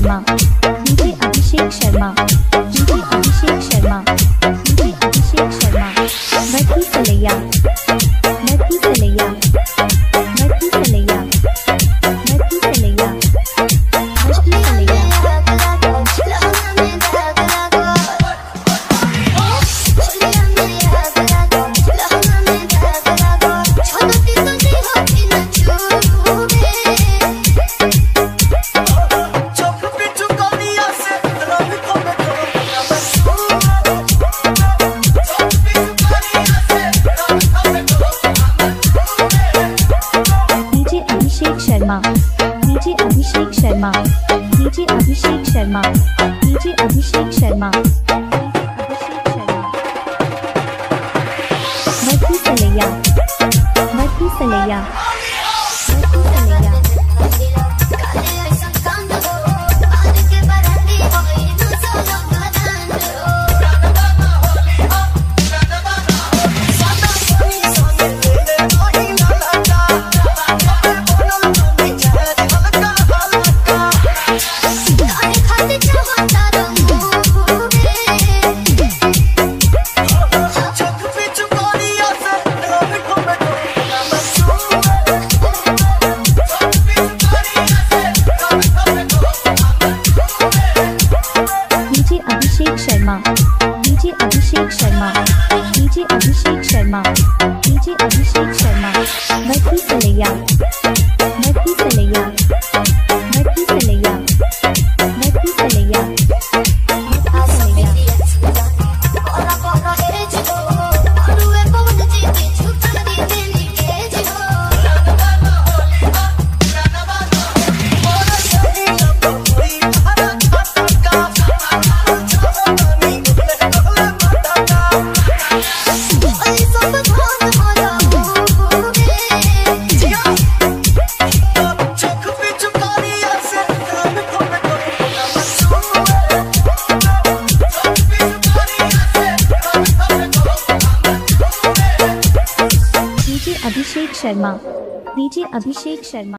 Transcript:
Sharma, DJ Abhishek Sharma, DJ Abhishek Sharma, DJ Abhishek Sharma. मरती सलैया, मरती सलैया, मरती सलैया, मरती सलैया, मरती सलैया। Sharma, DJ Abhishek Sharma, DJ Abhishek Sharma, DJ Abhishek Sharma, मरती सलैया, मरती सलैया, मरती सलैया। Abhishek Sharma, DJ Abhishek Sharma, DJ Abhishek Sharma, DJ Abhishek Sharma. मरती सलैया, मरती सलैया, मरती सलैया, मरती सलैया, मरती सलैया। अभिषेक शर्मा, डीजे अभिषेक शर्मा।